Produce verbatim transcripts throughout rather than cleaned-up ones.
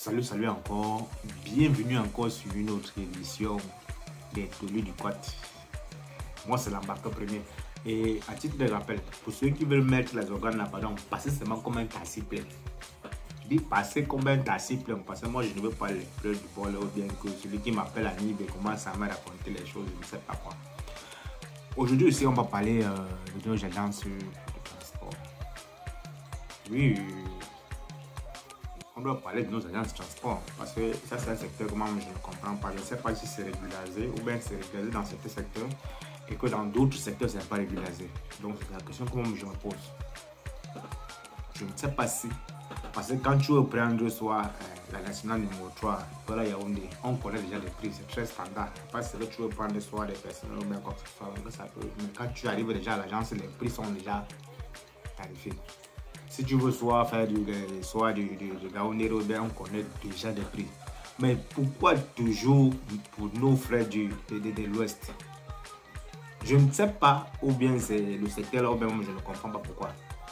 Salut, salut encore. Bienvenue encore sur une autre édition des Tolus du Quat. Moi, c'est l'embarqueur premier. Et à titre de rappel, pour ceux qui veulent mettre les organes là, pardon, passez seulement comme un tassis plein. Je dis passer comme un tassis plein parce que moi, je ne veux pas les fleurs du bol ou bien que celui qui m'appelle à Nib et commence à me raconter les choses, je ne sais pas quoi. Aujourd'hui aussi, on va parler euh, de nos agences de transport. Oui. On doit parler de nos agences de transport parce que ça c'est un secteur que moi je ne comprends pas. Je ne sais pas si c'est régularisé ou bien c'est régularisé dans certains secteurs et que dans d'autres secteurs c'est pas régularisé. Donc c'est la question que moi je me pose. Je ne sais pas si, parce que quand tu veux prendre soit euh, la nationale numéro trois, voilà Yaoundé, on connaît déjà les prix, c'est très standard. Parce que tu veux prendre soit des personnels ou bien quoi que ce soit, donc ça peut, mais quand tu arrives déjà à l'agence, les prix sont déjà tarifés. Si tu veux soit faire du, soit du, du, du Gaoundé, on connaît déjà des prix. Mais pourquoi toujours pour nos frères du, de, de, de l'Ouest? Je ne sais pas, ou bien c'est le secteur là, ou bien je ne comprends pas pourquoi.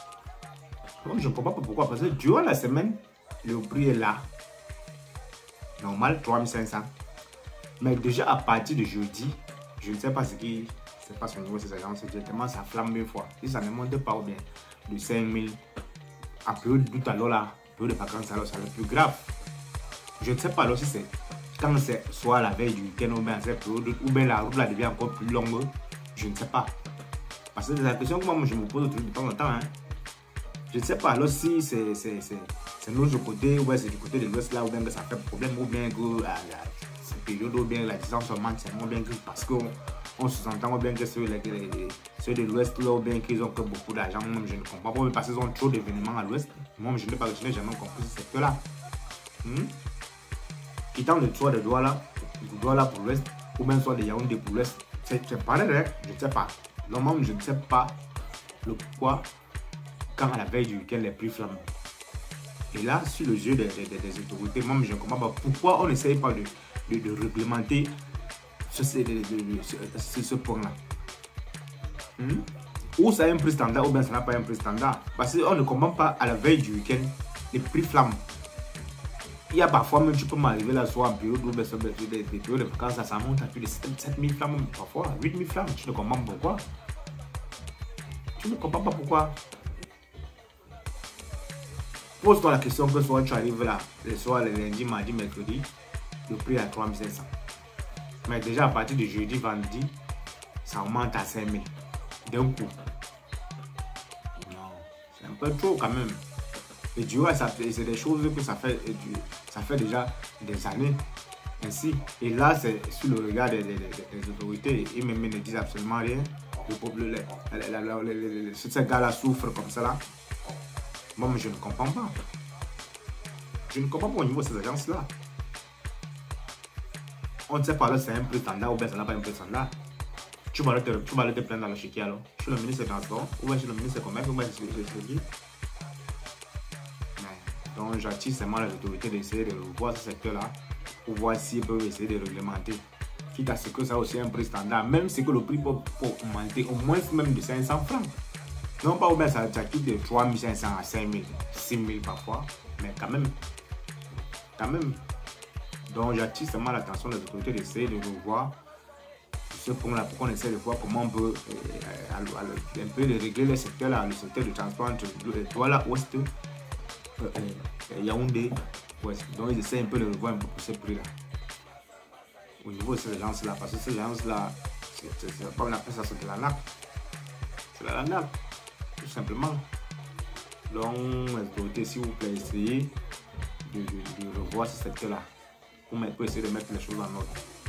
Moi, je ne comprends pas pourquoi, parce que durant la semaine, le prix est là. Normal, trois mille cinq cents. Mais déjà à partir de jeudi, je ne sais pas ce qui se passe au niveau de ces agences, directement ça flamme une fois. Si ça ne monte pas ou bien de cinq mille. En période d'août alors là, période de vacances alors c'est le plus grave. Je ne sais pas alors si c'est quand c'est soit la veille du week-end ou bien cette période ou bien la route là devient encore plus longue. Je ne sais pas. Parce que c'est la question que moi je me pose de temps en temps. Hein. Je ne sais pas alors si c'est notre côté ou bien c'est du côté de l'Ouest là ou bien que ça fait problème ou bien que à cette période ou bien la distance augmente seulement bien que parce qu'on on se entend bien que ceux, les, les, ceux de l'Ouest là ou bien qu'ils ont que beaucoup d'argent, moi je ne comprends pas parce qu'ils ont trop d'événements à l'Ouest. Moi je n'ai pas je n'ai jamais compris ce secteur là. Hmm? Quittant le toit de Douala, de Douala pour l'Ouest ou bien soit de Yaoundé pour l'Ouest, c'est pareil, hein? Je ne sais pas. Normalement je ne sais pas le pourquoi quand à la veille du week-end les prix flamment. Et là sur le jeu des, des, des autorités, moi je ne comprends pas pourquoi on n'essaye pas de, de, de réglementer ce, ce, ce, ce point là. Hmm? Ou ça a un prix standard ou bien ça n'a pas un prix standard. Parce qu'on ne comprend pas à la veille du week-end, les prix flamment. Il y a parfois même tu peux m'arriver là soit en période ou bien des périodes de vacances, ça monte à plus de sept mille flammes, parfois huit mille flammes. Tu ne comprends pas pourquoi. Tu ne comprends pas pourquoi. Pose-toi la question que soit tu arrives là, soit le lundi, mardi, mercredi, le prix à trois mille cinq cents. Mais déjà à partir de jeudi, vendredi, ça augmente à cinq mille. D'un coup. Non, c'est un peu trop quand même. Et tu vois, c'est des choses que ça fait, ça fait déjà des années ainsi. Et là, c'est sur le regard des, des, des autorités. Ils même ne disent absolument rien. Le peuple, ces gars-là souffrent comme ça là. Moi, je ne comprends pas. Je ne comprends pas au niveau de ces agences-là. On ne sait pas là c'est un prix standard ou bien ça n'a pas un prix standard. Tu vas aller te, tu vas aller te plaindre dans le chéquier alors. Je suis le ministre des Transports, ou bien je suis le ministre des Commerce, ou bien je suis le ministre. Donc j'attire seulement les autorités d'essayer de revoir ce secteur-là pour voir s'ils peuvent essayer de réglementer. Quitte à ce que ça aussi un prix standard, même si que le prix peut, peut augmenter au moins même de cinq cents francs. Non pas ou bien ça, ça quitte de trois mille cinq cents à cinq mille, six mille parfois, mais quand même, quand même. Donc j'attire seulement l'attention des autorités d'essayer de revoir ce point-là pour qu'on essaie de voir comment on peut euh, un peu de régler le secteur là, le secteur de transport entre Douala Ouest, euh, euh, Yaoundé Ouest. Donc ils essaient un peu de revoir un peu pour ce prix-là. Au niveau de ces agences-là, parce que ces agences-là, c'est pas on appelle ça, c'est de la nappe. C'est de la nappe, tout simplement. Donc les autorités, s'il vous plaît, essayez de, de, de revoir ce secteur-là. Pour essayer de mettre les choses en ordre.